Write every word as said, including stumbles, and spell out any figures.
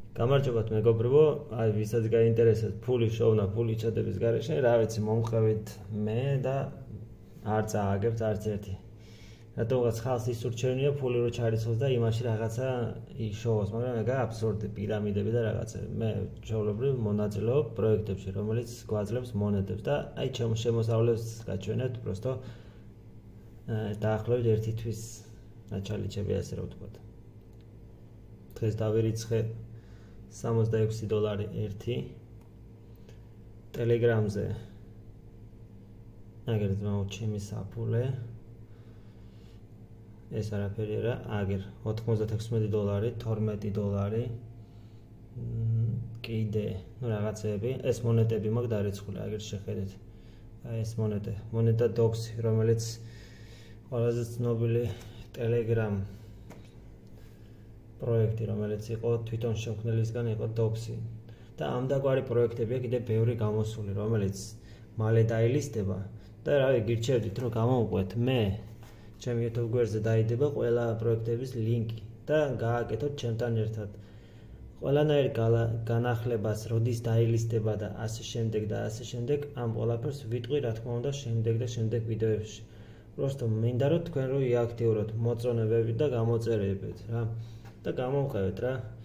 გამარჯობათ მეგობრებო, აი ვისაც გაინტერესებს ფული შოვნა, ფული ჩადების გარეშე, რა ვიცი, მომხევით მე და არ წააგებთ არც ერთი. რატომღაც ხალხს ისურჩევნია ფული რო ჩარიცხოს და იმაში რაღაცა იშოვოს, მაგრამ ეგა აბსურდი, პირამიდები და რაღაცები. მე ჩვეულებრივ მონაწილეობ პროექტებში, რომელიც გვაძლევს მონეტებს და აი ჩემ შემოსავლებს გაჩვენებთ, просто დაახლოებით ერთი თვის ნაჩალიჩები, ასე რომ ვთქვათ. დღეს დავერიცხე სამოცდაექვსი დოლარი ერთი ტელეგრამზე აგერ ძმაო ჩემი საფულე ეს არაფერი არა აგერ ოთხმოცდათექვსმეტი დოლარი თორმეტი დოლარი კიდე ნუ რაღაცები ეს მონეტები მაქვს დარიცხული აგერ შეხედეთ აი ეს მონეტა მონეტა დოქსი რომელიც ყველაზე ცნობილი ტელეგრამ პროექტი, რომელიც იყო თვითონ შემქმნელისგან იყო დოქსი. და ამდაგვარი პროექტებია კიდე ბევრი გამოსული, რომელიც მალე დაილისტება და რავი, გირჩევდით, რომ გამოვყვეთ მე ჩემი YouTube გვერდზე დაიდება ყველა პროექტების ლინკი და გააკეთოთ ჩემთან ერთად. ყველანაირ განახლებას, როდის დაილისტება და ასე შემდეგ და ასე შემდეგ, ამ ყველაფერს ვიტყვი, რა თქმა უნდა, შემდეგ და შემდეგ ვიდეოებში. просто მინდა რომ თქვენ რო იაქტიუროთ მოწონებებით და გამოწერებით რა. და გამოვყევეთ რა